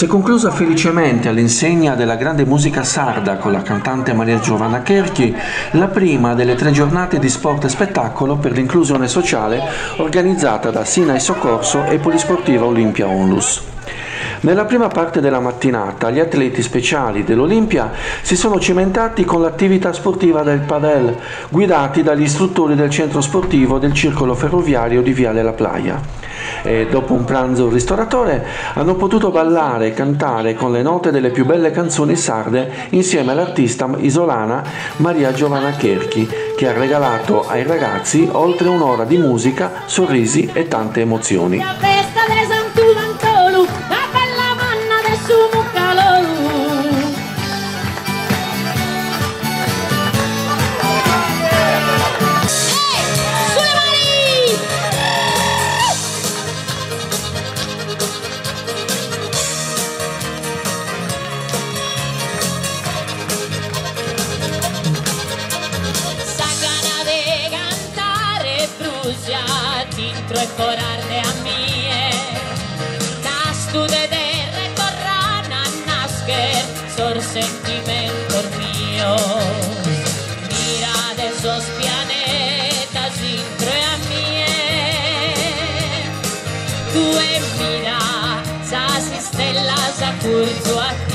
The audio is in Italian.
Si è conclusa felicemente all'insegna della grande musica sarda con la cantante Maria Giovanna Cherchi la prima delle 3 giornate di sport e spettacolo per l'inclusione sociale organizzata da Sinai Soccorso e Polisportiva Olimpia Onlus. Nella prima parte della mattinata gli atleti speciali dell'Olimpia si sono cimentati con l'attività sportiva del padel, guidati dagli istruttori del centro sportivo del circolo ferroviario di Viale La Playa. E dopo un pranzo ristoratore hanno potuto ballare e cantare con le note delle più belle canzoni sarde insieme all'artista isolana Maria Giovanna Cherchi, che ha regalato ai ragazzi oltre un'ora di musica, sorrisi e tante emozioni. Dentro e corarle a mie Nastude de recorrana Nasker Sor sentimento mío Mira de esos planetas Dentro e a mie Tu e mira Sas estelas a curso a